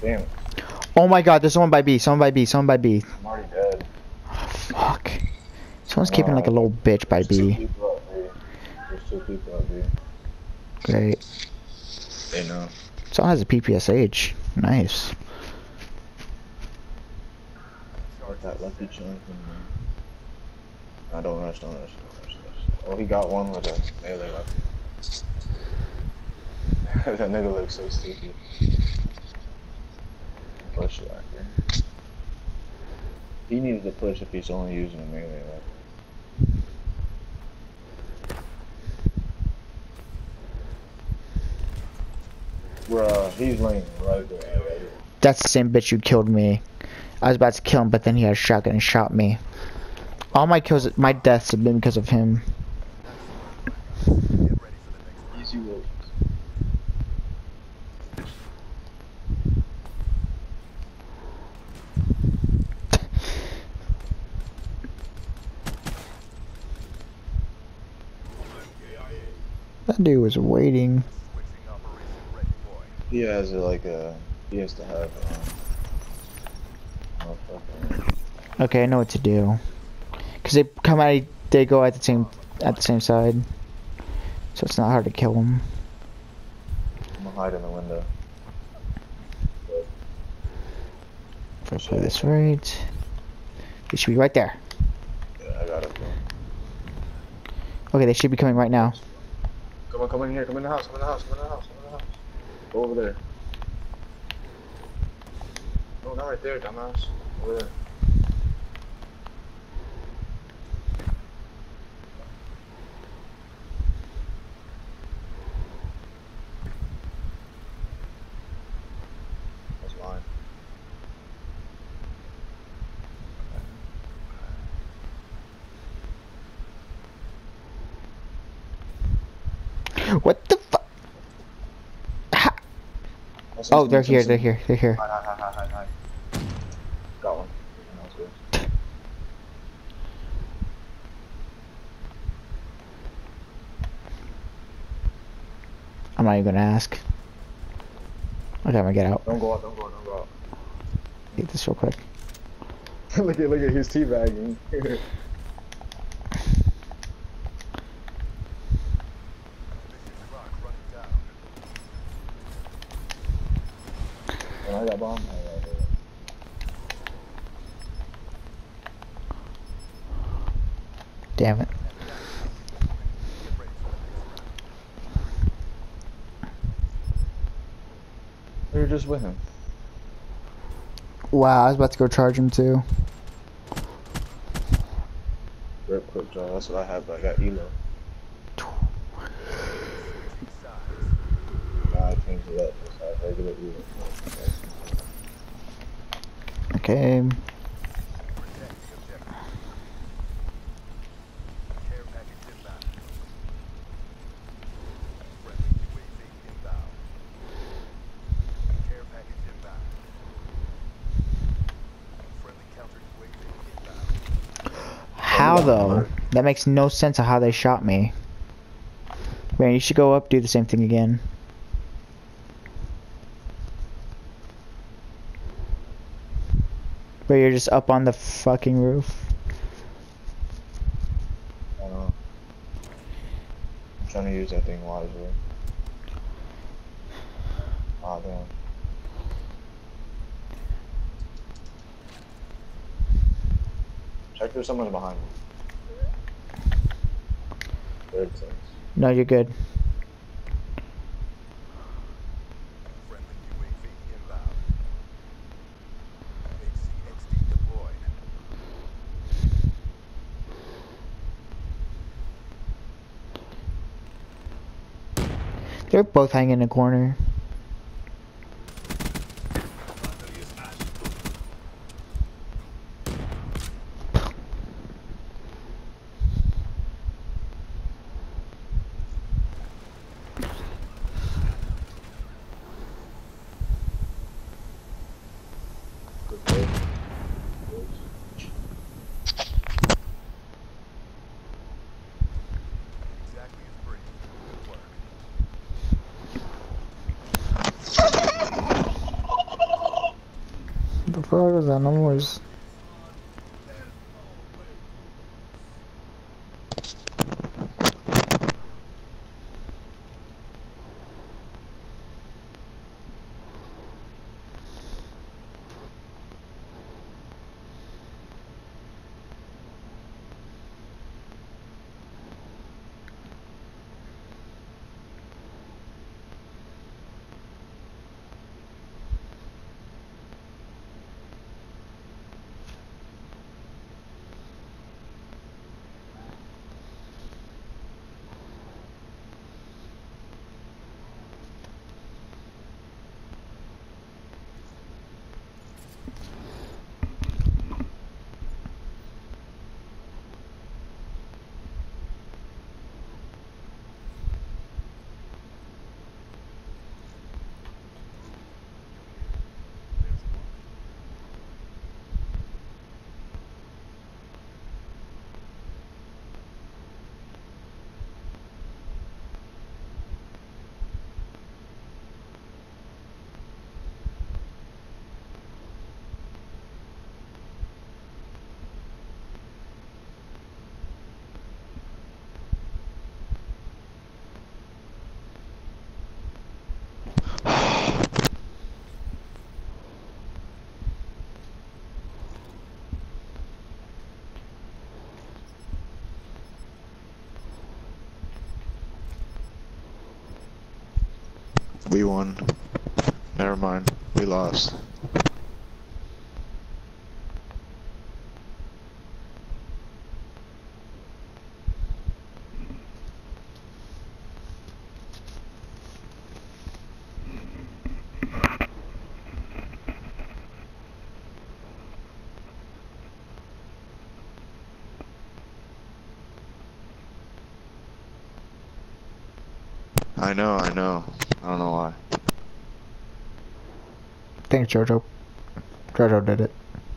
Damn. Oh my god, there's someone by B, someone by B, someone by B. I'm already dead. Fuck. Someone's keeping like a little bitch by There's two B. people up B. There's two people up B. Great. They know. Someone has a PPSH. Nice. Let that lucky chunk in there. I don't rush, don't rush, don't rush, don't rush. Oh, he got one with a melee weapon. That nigga looks so stupid. Push it right there. He needs to push if he's only using a melee weapon. Bruh, he's laying right there. Right there. That's the same bitch who killed me. I was about to kill him, but then he had a shotgun and shot me. All my kills, my deaths have been because of him. Easy work. That dude was waiting. He has he has to have Okay, I know what to do. Cause they come out, they go at the same side, so it's not hard to kill them. I'm gonna hide in the window. If I play this right, they should be right there. Yeah, I got it. Okay, they should be coming right now. Come in here, come in the house, come in the house, come in the house, come in the house. Go over there. No, not right there, dumbass. Over there. That's mine. What the fuck? Oh, they're here, they're here, they're here. Hide. Got one. That was good. I'm not even gonna ask. Okay, I'm gonna get out. Don't go out, don't go out, don't go out. Eat this real quick. look at his teabagging. I got bomb. Damn it. We were just with him. Wow, I was about to go charge him too. Rip quick draw, that's what I have, but I got elo. Nah, I changed it up. Just have regular elo. Okay. How though? That makes no sense of how they shot me. Man, you should go up, do the same thing again. But you're just up on the fucking roof. I don't know. I'm trying to use that thing wisely. Ah, damn. Check if someone's behind me. Third sense. No, you're good. They're both hanging in a corner. The fuck was that noise? We won. Never mind. We lost. I know. I don't know why. I think Jojo. Jojo did it.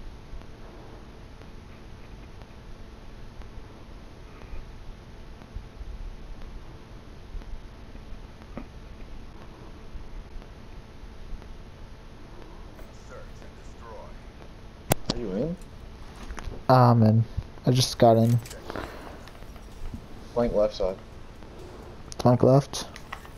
Are you in? And I just got in. Flank left side. Flank left.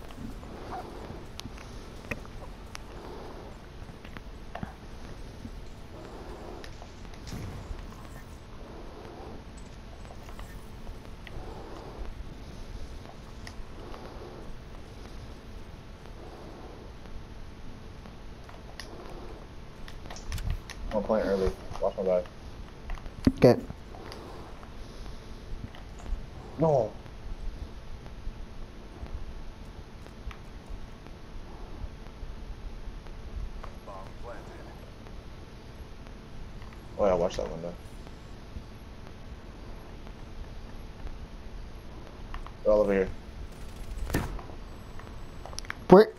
I'm playing early. Watch my back. Get. No. Oh yeah, watch that window. They're all over here. Where?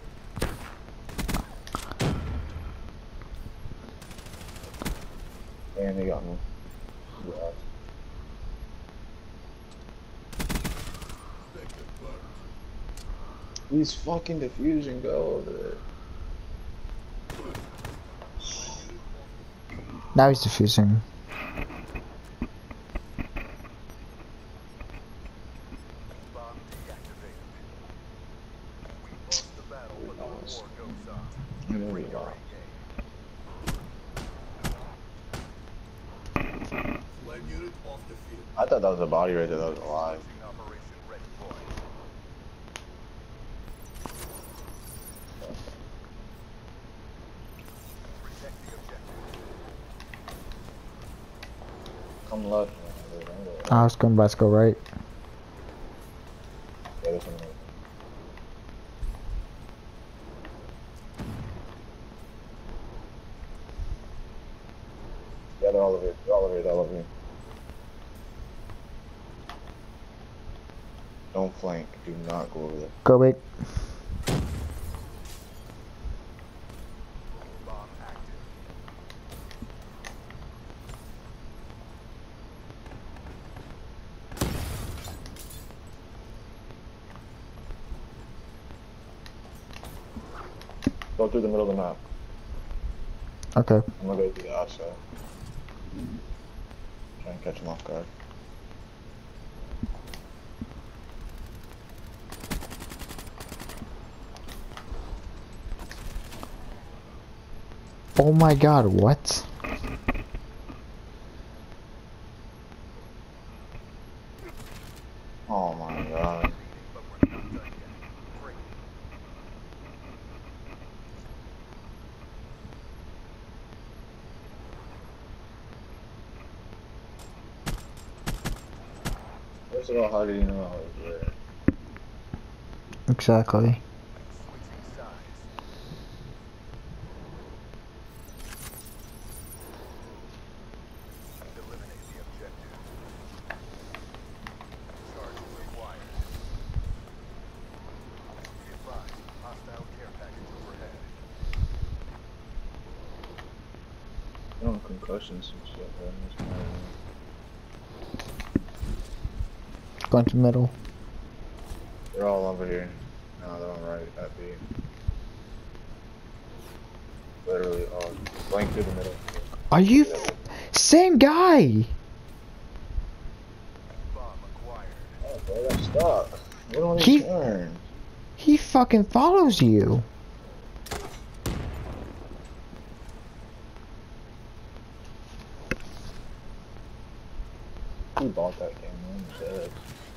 And they got me. Yeah. These fucking diffusion go over there. Now he's defusing. I know we lost. I thought that was a body right there that was alive. Come left. I was going, let's go right. Yeah, this one. Yeah, they're all over here. They're all over here. They're all over here. Don't flank. Do not go over there. Go big. Go through the middle of the map. Okay. I'm gonna go to the outside. Try and catch him off guard. Oh my god, what? Oh my god. First of all, how did you know I was there? Exactly. I don't know, concussions and shit, bro. Going to the middle. They're all over here. No, they're on right at B. Literally all blank through the middle. Are you same guy? Oh, bro, that's stuck. What on He- these turns? He fucking follows you. Who bought that game, man? Zed.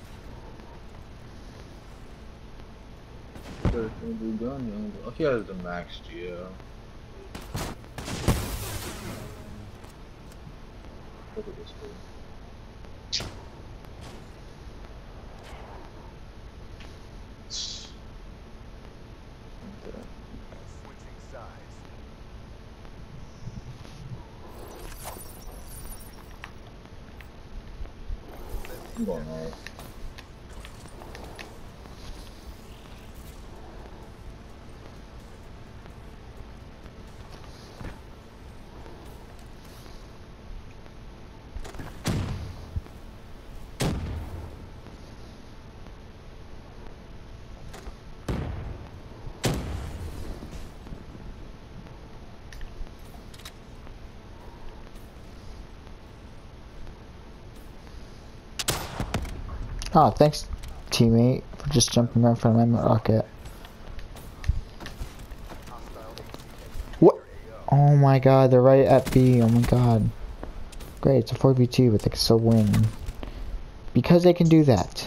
There's gonna be gun, young. Oh, he has the max geo. Look at this dude. I'm going right. Oh, thanks, teammate, for just jumping right in front of my rocket. What? Oh my god, they're right at B. Oh my god. Great, it's a 4v2, but they can still win. Because they can do that.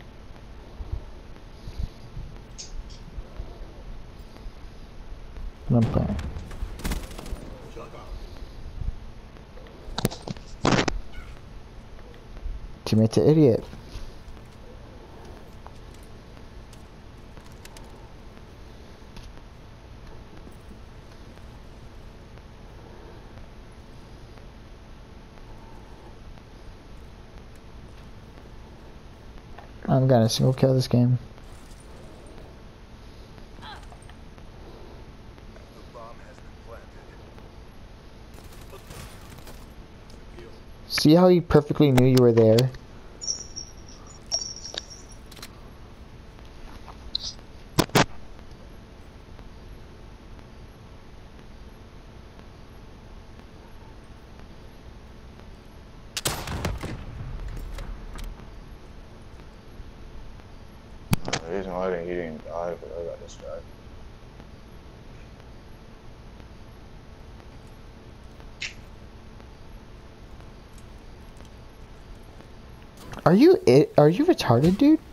I'm playing. Teammate's an idiot. I'm gonna single kill this game. See how he perfectly knew you were there? The reason why he didn't die, but I got distracted. Are you retarded, dude?